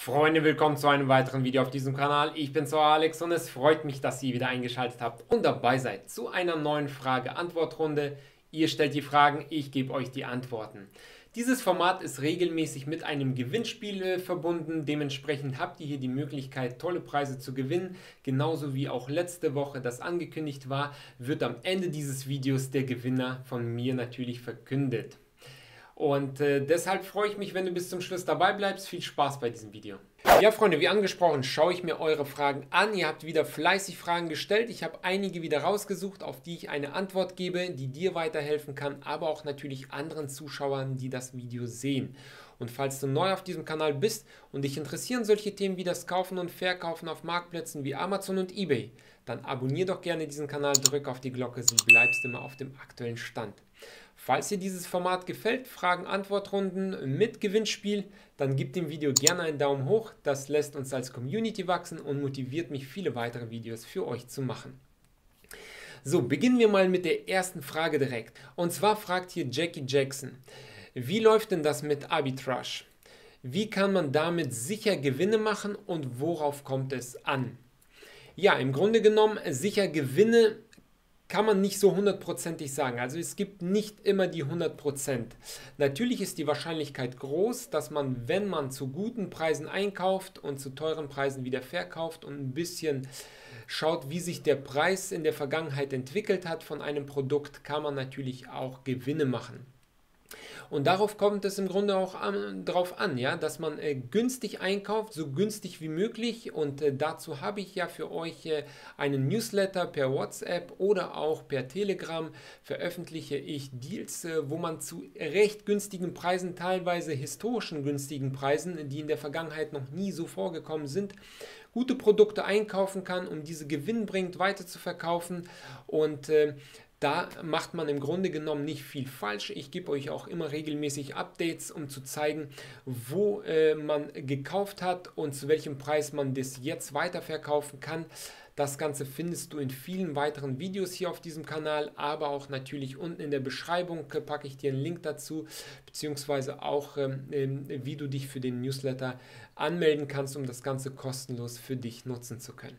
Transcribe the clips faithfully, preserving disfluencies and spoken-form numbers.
Freunde, willkommen zu einem weiteren Video auf diesem Kanal. Ich bin zwar Alex und es freut mich, dass ihr wieder eingeschaltet habt und dabei seid zu einer neuen Frage-Antwort-Runde. Ihr stellt die Fragen, ich gebe euch die Antworten. Dieses Format ist regelmäßig mit einem Gewinnspiel äh, verbunden. Dementsprechend habt ihr hier die Möglichkeit, tolle Preise zu gewinnen. Genauso wie auch letzte Woche das angekündigt war, wird am Ende dieses Videos der Gewinner von mir natürlich verkündet. Und äh, deshalb freue ich mich, wenn du bis zum Schluss dabei bleibst. Viel Spaß bei diesem Video. Ja, Freunde, wie angesprochen, schaue ich mir eure Fragen an. Ihr habt wieder fleißig Fragen gestellt. Ich habe einige wieder rausgesucht, auf die ich eine Antwort gebe, die dir weiterhelfen kann, aber auch natürlich anderen Zuschauern, die das Video sehen. Und falls du neu auf diesem Kanal bist und dich interessieren solche Themen wie das Kaufen und Verkaufen auf Marktplätzen wie Amazon und eBay, dann abonniere doch gerne diesen Kanal, drück auf die Glocke, so bleibst immer auf dem aktuellen Stand. Falls dir dieses Format gefällt, Fragen-Antwort-Runden mit Gewinnspiel, dann gib dem Video gerne einen Daumen hoch. Das lässt uns als Community wachsen und motiviert mich, viele weitere Videos für euch zu machen. So, beginnen wir mal mit der ersten Frage direkt. Und zwar fragt hier Jackie Jackson: Wie läuft denn das mit Arbitrage? Wie kann man damit sicher Gewinne machen und worauf kommt es an? Ja, im Grunde genommen sicher Gewinne kann man nicht so hundertprozentig sagen. Also es gibt nicht immer die hundert Prozent. Natürlich ist die Wahrscheinlichkeit groß, dass man, wenn man zu guten Preisen einkauft und zu teuren Preisen wieder verkauft und ein bisschen schaut, wie sich der Preis in der Vergangenheit entwickelt hat von einem Produkt, kann man natürlich auch Gewinne machen. Und darauf kommt es im Grunde auch an, drauf an, ja, dass man äh, günstig einkauft, so günstig wie möglich. Und äh, dazu habe ich ja für euch äh, einen Newsletter per WhatsApp oder auch per Telegram veröffentliche ich Deals, äh, wo man zu recht günstigen Preisen, teilweise historischen günstigen Preisen, die in der Vergangenheit noch nie so vorgekommen sind, gute Produkte einkaufen kann, um diese gewinnbringend weiter zu verkaufen. Und äh, Da macht man im Grunde genommen nicht viel falsch. Ich gebe euch auch immer regelmäßig Updates, um zu zeigen, wo äh, man gekauft hat und zu welchem Preis man das jetzt weiterverkaufen kann. Das Ganze findest du in vielen weiteren Videos hier auf diesem Kanal, aber auch natürlich unten in der Beschreibung packe ich dir einen Link dazu, beziehungsweise auch, ähm, wie du dich für den Newsletter anmelden kannst, um das Ganze kostenlos für dich nutzen zu können.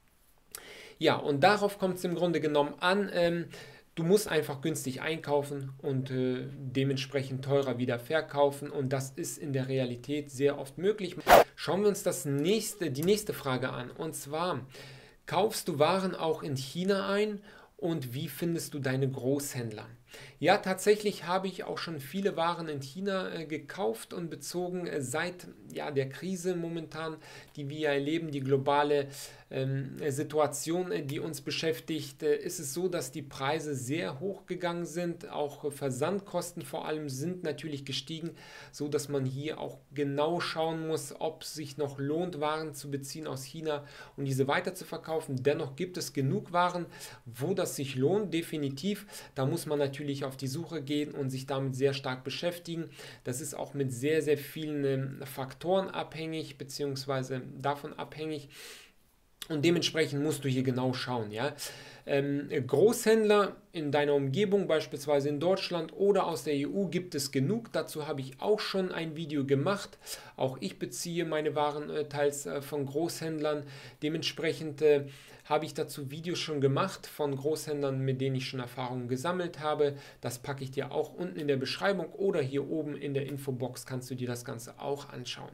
Ja, und darauf kommt es im Grunde genommen an. Ähm, du musst einfach günstig einkaufen und äh, dementsprechend teurer wieder verkaufen. Und das ist in der Realität sehr oft möglich. Schauen wir uns das nächste, die nächste Frage an. Und zwar: Kaufst du Waren auch in China ein? Und wie findest du deine Großhändler? Ja, tatsächlich habe ich auch schon viele Waren in China äh, gekauft und bezogen äh, seit ja, der Krise momentan, die wir erleben, die globale ähm, Situation, äh, die uns beschäftigt, äh, ist es so, dass die Preise sehr hoch gegangen sind. Auch äh, Versandkosten vor allem sind natürlich gestiegen, so dass man hier auch genau schauen muss, ob es sich noch lohnt, Waren zu beziehen aus China und diese weiter zu verkaufen. Dennoch gibt es genug Waren, wo das sich lohnt, definitiv. Da muss man natürlich auf die Suche gehen und sich damit sehr stark beschäftigen. Das ist auch mit sehr, sehr vielen ähm, Faktoren abhängig, beziehungsweise davon abhängig. Und dementsprechend musst du hier genau schauen. Ja? Ähm, Großhändler in deiner Umgebung, beispielsweise in Deutschland oder aus der E U, gibt es genug. Dazu habe ich auch schon ein Video gemacht. Auch ich beziehe meine Waren äh, teils äh, von Großhändlern. Dementsprechend äh, habe ich dazu Videos schon gemacht von Großhändlern, mit denen ich schon Erfahrungen gesammelt habe. Das packe ich dir auch unten in der Beschreibung oder hier oben in der Infobox, kannst du dir das Ganze auch anschauen.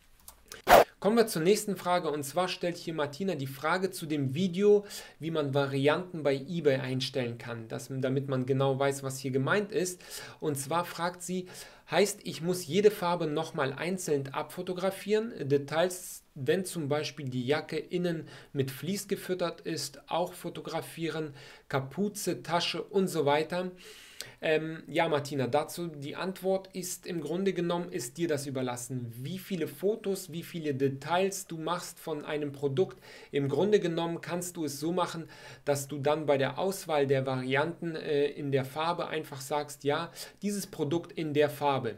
Kommen wir zur nächsten Frage, und zwar stellt hier Martina die Frage zu dem Video, wie man Varianten bei eBay einstellen kann, das, damit man genau weiß, was hier gemeint ist. Und zwar fragt sie: Heißt, ich muss jede Farbe nochmal einzeln abfotografieren, Details, wenn zum Beispiel die Jacke innen mit Vlies gefüttert ist, auch fotografieren, Kapuze, Tasche und so weiter? Ähm, ja, Martina, dazu die Antwort ist im Grunde genommen, ist dir das überlassen. Wie viele Fotos, wie viele Details du machst von einem Produkt. Im Grunde genommen kannst du es so machen, dass du dann bei der Auswahl der Varianten äh, in der Farbe einfach sagst: Ja, dieses Produkt in der Farbe.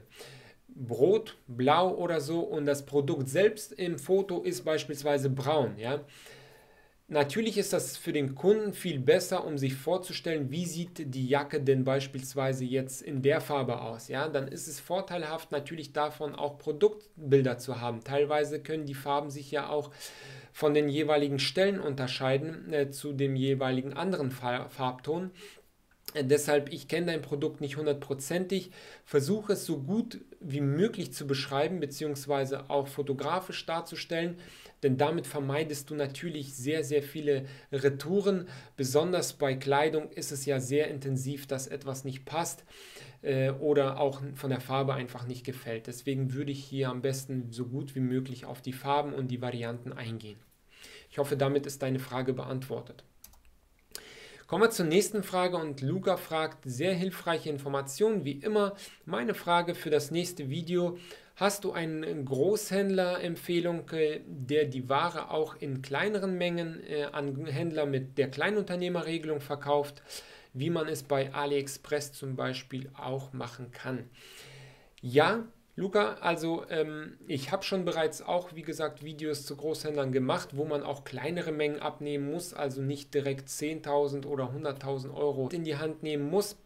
Rot, blau oder so, und das Produkt selbst im Foto ist beispielsweise braun, ja. Natürlich ist das für den Kunden viel besser, um sich vorzustellen, wie sieht die Jacke denn beispielsweise jetzt in der Farbe aus. Ja, dann ist es vorteilhaft natürlich davon auch Produktbilder zu haben. Teilweise können die Farben sich ja auch von den jeweiligen Stellen unterscheiden äh, zu dem jeweiligen anderen Farb Farbton. Deshalb, ich kenne dein Produkt nicht hundertprozentig, versuche es so gut wie möglich zu beschreiben, beziehungsweise auch fotografisch darzustellen, denn damit vermeidest du natürlich sehr, sehr viele Retouren. Besonders bei Kleidung ist es ja sehr intensiv, dass etwas nicht passt äh, oder auch von der Farbe einfach nicht gefällt. Deswegen würde ich hier am besten so gut wie möglich auf die Farben und die Varianten eingehen. Ich hoffe, damit ist deine Frage beantwortet. Kommen wir zur nächsten Frage und Luca fragt, sehr hilfreiche Informationen, wie immer. Meine Frage für das nächste Video, hast du eine Großhändler-Empfehlung, der die Ware auch in kleineren Mengen an Händler mit der Kleinunternehmerregelung verkauft, wie man es bei AliExpress zum Beispiel auch machen kann? Ja, Luca, also ähm, ich habe schon bereits auch, wie gesagt, Videos zu Großhändlern gemacht, wo man auch kleinere Mengen abnehmen muss, also nicht direkt zehntausend oder hunderttausend Euro in die Hand nehmen muss.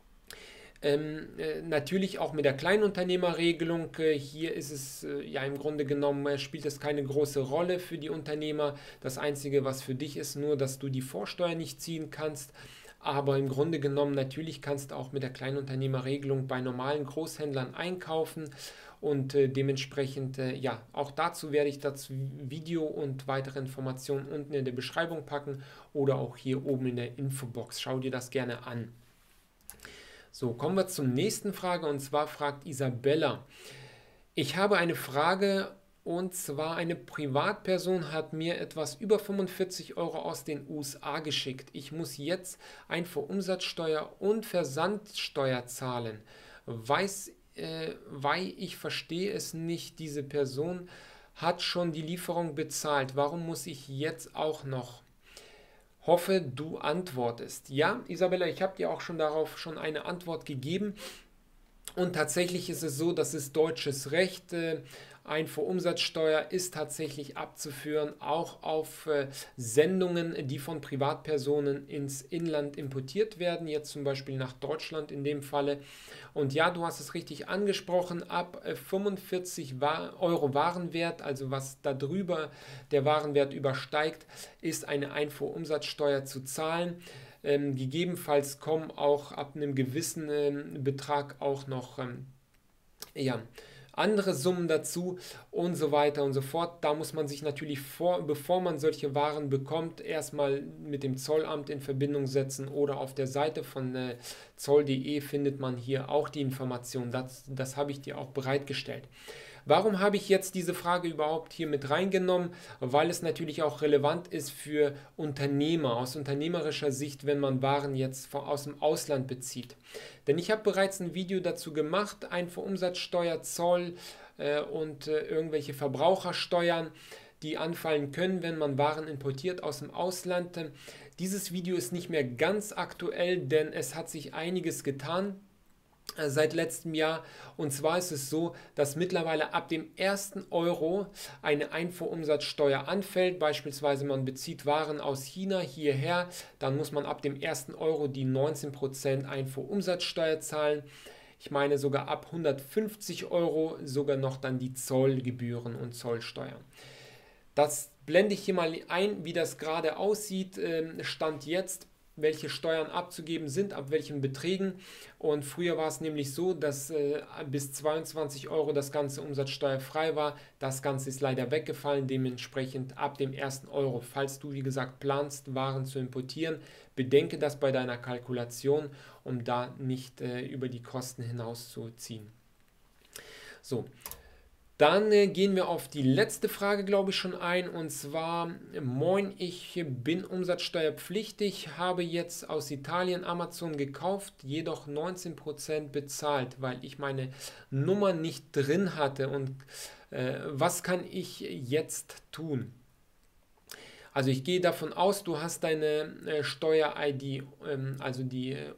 Ähm, äh, natürlich auch mit der Kleinunternehmerregelung. Äh, hier ist es äh, ja im Grunde genommen, äh, spielt es keine große Rolle für die Unternehmer. Das Einzige, was für dich ist, nur, dass du die Vorsteuer nicht ziehen kannst. Aber im Grunde genommen, natürlich kannst du auch mit der Kleinunternehmerregelung bei normalen Großhändlern einkaufen und äh, dementsprechend, äh, ja, auch dazu werde ich das Video und weitere Informationen unten in der Beschreibung packen oder auch hier oben in der Infobox. Schau dir das gerne an. So, kommen wir zur nächsten Frage und zwar fragt Isabella, ich habe eine Frage. Und zwar eine Privatperson hat mir etwas über fünfundvierzig Euro aus den U S A geschickt. Ich muss jetzt Einfuhrumsatzsteuer und Versandsteuer zahlen. Weiß, äh, weil ich verstehe es nicht, diese Person hat schon die Lieferung bezahlt. Warum muss ich jetzt auch noch? Hoffe, du antwortest. Ja, Isabella, ich habe dir auch schon darauf schon eine Antwort gegeben. Und tatsächlich ist es so, dass es deutsches Recht, äh, Einfuhrumsatzsteuer ist tatsächlich abzuführen, auch auf äh, Sendungen, die von Privatpersonen ins Inland importiert werden, jetzt zum Beispiel nach Deutschland in dem Falle. Und ja, du hast es richtig angesprochen, ab äh, fünfundvierzig Euro Warenwert, also was darüber der Warenwert übersteigt, ist eine Einfuhrumsatzsteuer zu zahlen. Ähm, gegebenenfalls kommen auch ab einem gewissen ähm, Betrag auch noch ähm, ja, andere Summen dazu und so weiter und so fort. Da muss man sich natürlich, vor, bevor man solche Waren bekommt, erstmal mit dem Zollamt in Verbindung setzen oder auf der Seite von äh, zoll punkt de findet man hier auch die Information. Das, das habe ich dir auch bereitgestellt. Warum habe ich jetzt diese Frage überhaupt hier mit reingenommen? Weil es natürlich auch relevant ist für Unternehmer, aus unternehmerischer Sicht, wenn man Waren jetzt aus dem Ausland bezieht. Denn ich habe bereits ein Video dazu gemacht, Einfuhrumsatzsteuer, Zoll äh, und äh, irgendwelche Verbrauchersteuern, die anfallen können, wenn man Waren importiert aus dem Ausland. Dieses Video ist nicht mehr ganz aktuell, denn es hat sich einiges getan seit letztem Jahr, und zwar ist es so, dass mittlerweile ab dem ersten Euro eine Einfuhrumsatzsteuer anfällt. Beispielsweise man bezieht Waren aus China hierher, dann muss man ab dem ersten Euro die neunzehn Prozent Einfuhrumsatzsteuer zahlen. Ich meine sogar ab hundertfünfzig Euro sogar noch dann die Zollgebühren und Zollsteuern. Das blende ich hier mal ein, wie das gerade aussieht, Stand jetzt, welche Steuern abzugeben sind, ab welchen Beträgen. Und früher war es nämlich so, dass äh, bis zweiundzwanzig Euro das Ganze umsatzsteuerfrei war. Das Ganze ist leider weggefallen, dementsprechend ab dem ersten Euro. Falls du, wie gesagt, planst, Waren zu importieren, bedenke das bei deiner Kalkulation, um da nicht äh, über die Kosten hinauszuziehen. So. Dann äh, gehen wir auf die letzte Frage, glaube ich, schon ein. Und zwar, moin, ich bin umsatzsteuerpflichtig, habe jetzt aus Italien Amazon gekauft, jedoch neunzehn Prozent bezahlt, weil ich meine Nummer nicht drin hatte. Und äh, was kann ich jetzt tun? Also ich gehe davon aus, du hast deine äh, Steuer-I D, ähm, also die äh,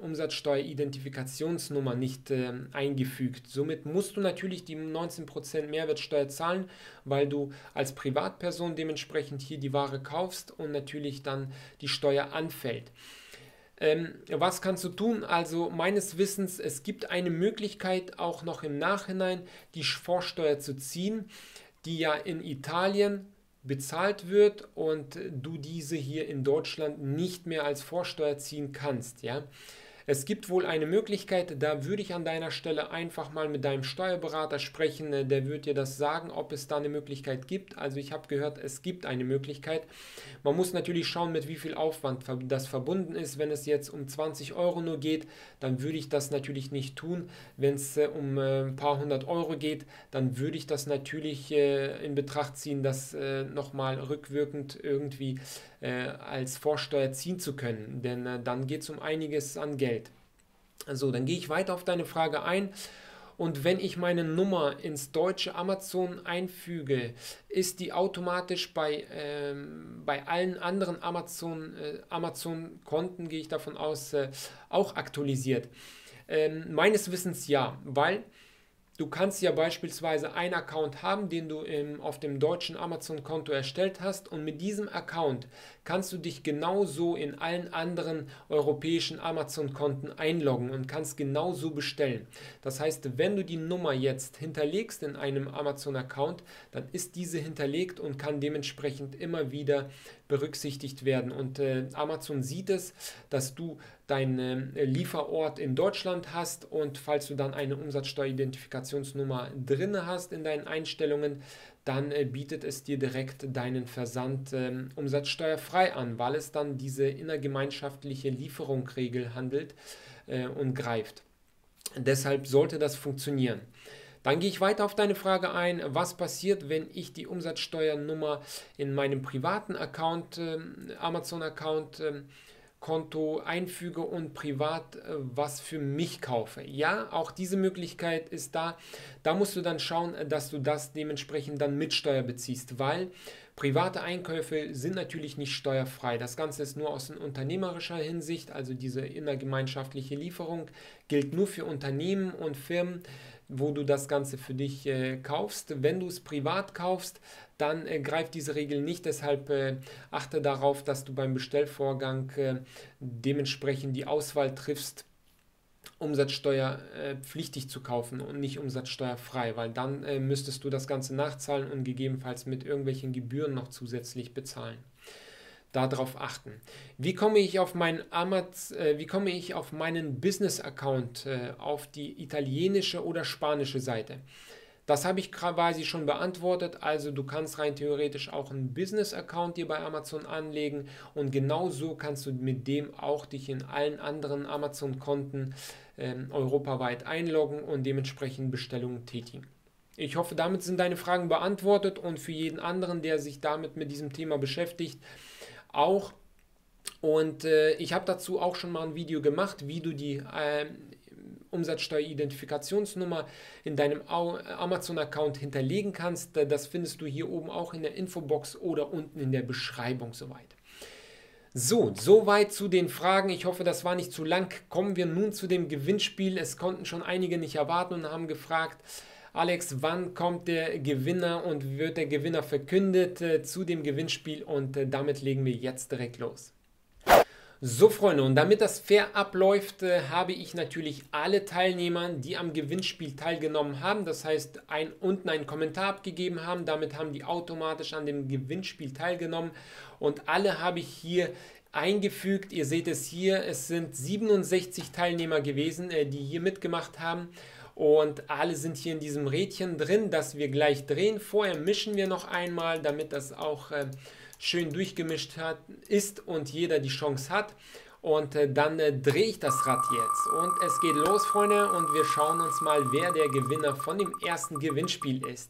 Umsatzsteuer-Identifikationsnummer nicht äh, eingefügt. Somit musst du natürlich die neunzehn Prozent Mehrwertsteuer zahlen, weil du als Privatperson dementsprechend hier die Ware kaufst und natürlich dann die Steuer anfällt. Ähm, was kannst du tun? Also meines Wissens, es gibt eine Möglichkeit auch noch im Nachhinein die Vorsteuer zu ziehen, die ja in Italien bezahlt wird und du diese hier in Deutschland nicht mehr als Vorsteuer ziehen kannst. Ja? Es gibt wohl eine Möglichkeit, da würde ich an deiner Stelle einfach mal mit deinem Steuerberater sprechen, der wird dir das sagen, ob es da eine Möglichkeit gibt. Also ich habe gehört, es gibt eine Möglichkeit. Man muss natürlich schauen, mit wie viel Aufwand das verbunden ist. Wenn es jetzt um zwanzig Euro nur geht, dann würde ich das natürlich nicht tun. Wenn es äh, um äh, ein paar hundert Euro geht, dann würde ich das natürlich äh, in Betracht ziehen, das äh, nochmal rückwirkend irgendwie äh, als Vorsteuer ziehen zu können. Denn äh, dann geht es um einiges an Geld. So, dann gehe ich weiter auf deine Frage ein. Und wenn ich meine Nummer ins deutsche Amazon einfüge, ist die automatisch bei, ähm, bei allen anderen Amazon, äh, Amazon-Konten, gehe ich davon aus, äh, auch aktualisiert. Ähm, meines Wissens ja, weil du kannst ja beispielsweise einen Account haben, den du im, auf dem deutschen Amazon-Konto erstellt hast, und mit diesem Account kannst du dich genauso in allen anderen europäischen Amazon-Konten einloggen und kannst genauso bestellen. Das heißt, wenn du die Nummer jetzt hinterlegst in einem Amazon-Account, dann ist diese hinterlegt und kann dementsprechend immer wieder berücksichtigt werden. Und äh, Amazon sieht es, dass du deinen äh, Lieferort in Deutschland hast, und falls du dann eine Umsatzsteueridentifikationsnummer drin hast in deinen Einstellungen, dann äh, bietet es dir direkt deinen Versand äh, umsatzsteuerfrei an, weil es dann diese innergemeinschaftliche Lieferungsregel handelt äh, und greift. Deshalb sollte das funktionieren. Dann gehe ich weiter auf deine Frage ein, was passiert, wenn ich die Umsatzsteuernummer in meinem privaten Account, äh, Amazon-Account, äh, Konto einfüge und privat äh, was für mich kaufe. Ja, auch diese Möglichkeit ist da. Da musst du dann schauen, dass du das dementsprechend dann mit Steuer beziehst, weil private Einkäufe sind natürlich nicht steuerfrei. Das Ganze ist nur aus unternehmerischer Hinsicht, also diese innergemeinschaftliche Lieferung gilt nur für Unternehmen und Firmen, wo du das Ganze für dich äh, kaufst. Wenn du es privat kaufst, dann äh, greift diese Regel nicht. Deshalb äh, achte darauf, dass du beim Bestellvorgang äh, dementsprechend die Auswahl triffst, umsatzsteuerpflichtig äh, zu kaufen und nicht umsatzsteuerfrei, weil dann äh, müsstest du das Ganze nachzahlen und gegebenenfalls mit irgendwelchen Gebühren noch zusätzlich bezahlen. Darauf achten. Wie komme ich auf meinen Amaz, äh, wie komme ich auf meinen Business-Account äh, auf die italienische oder spanische Seite? Das habe ich quasi schon beantwortet. Also du kannst rein theoretisch auch einen Business-Account dir bei Amazon anlegen, und genauso kannst du mit dem auch dich in allen anderen Amazon-Konten äh, europaweit einloggen und dementsprechend Bestellungen tätigen. Ich hoffe, damit sind deine Fragen beantwortet, und für jeden anderen, der sich damit mit diesem Thema beschäftigt, auch. Und äh, ich habe dazu auch schon mal ein Video gemacht, wie du die äh, Umsatzsteueridentifikationsnummer in deinem Amazon-Account hinterlegen kannst. Das findest du hier oben auch in der Infobox oder unten in der Beschreibung soweit. So, soweit zu den Fragen. Ich hoffe, das war nicht zu lang. Kommen wir nun zu dem Gewinnspiel. Es konnten schon einige nicht erwarten und haben gefragt: Alex, wann kommt der Gewinner und wird der Gewinner verkündet äh, zu dem Gewinnspiel? Und äh, damit legen wir jetzt direkt los. So Freunde, und damit das fair abläuft, äh, habe ich natürlich alle Teilnehmer, die am Gewinnspiel teilgenommen haben, das heißt ein, unten einen Kommentar abgegeben haben, damit haben die automatisch an dem Gewinnspiel teilgenommen, und alle habe ich hier eingefügt. Ihr seht es hier, es sind siebenundsechzig Teilnehmer gewesen, äh, die hier mitgemacht haben. Und alle sind hier in diesem Rädchen drin, das wir gleich drehen. Vorher mischen wir noch einmal, damit das auch äh, schön durchgemischt hat, ist und jeder die Chance hat. Und äh, dann äh, drehe ich das Rad jetzt. Und es geht los, Freunde. Und wir schauen uns mal, wer der Gewinner von dem ersten Gewinnspiel ist.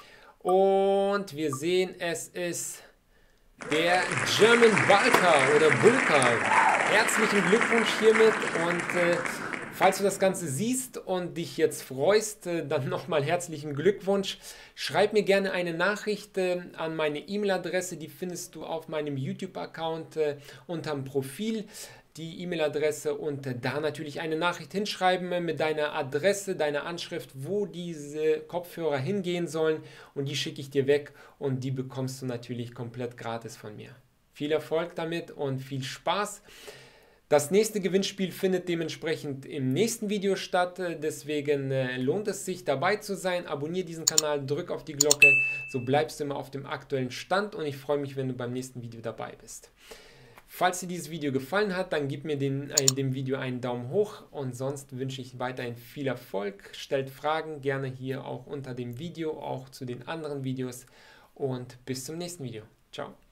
Und wir sehen, es ist der German Bulker oder Bulker. Herzlichen Glückwunsch hiermit. Und äh, Falls du das Ganze siehst und dich jetzt freust, dann nochmal herzlichen Glückwunsch. Schreib mir gerne eine Nachricht an meine E-Mail-Adresse, die findest du auf meinem YouTube-Account unterm Profil. Die E-Mail-Adresse und da natürlich eine Nachricht hinschreiben mit deiner Adresse, deiner Anschrift, wo diese Kopfhörer hingehen sollen, und die schicke ich dir weg und die bekommst du natürlich komplett gratis von mir. Viel Erfolg damit und viel Spaß. Das nächste Gewinnspiel findet dementsprechend im nächsten Video statt, deswegen äh, lohnt es sich dabei zu sein. Abonniere diesen Kanal, drück auf die Glocke, so bleibst du immer auf dem aktuellen Stand und ich freue mich, wenn du beim nächsten Video dabei bist. Falls dir dieses Video gefallen hat, dann gib mir den, äh, dem Video einen Daumen hoch und sonst wünsche ich weiterhin viel Erfolg. Stellt Fragen gerne hier auch unter dem Video, auch zu den anderen Videos, und bis zum nächsten Video. Ciao.